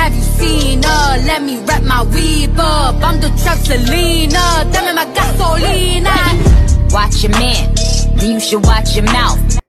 have you seen her? Let me wrap my weave up. I'm the trap Selena, dame my gasolina. Watch your man, then you should watch your mouth.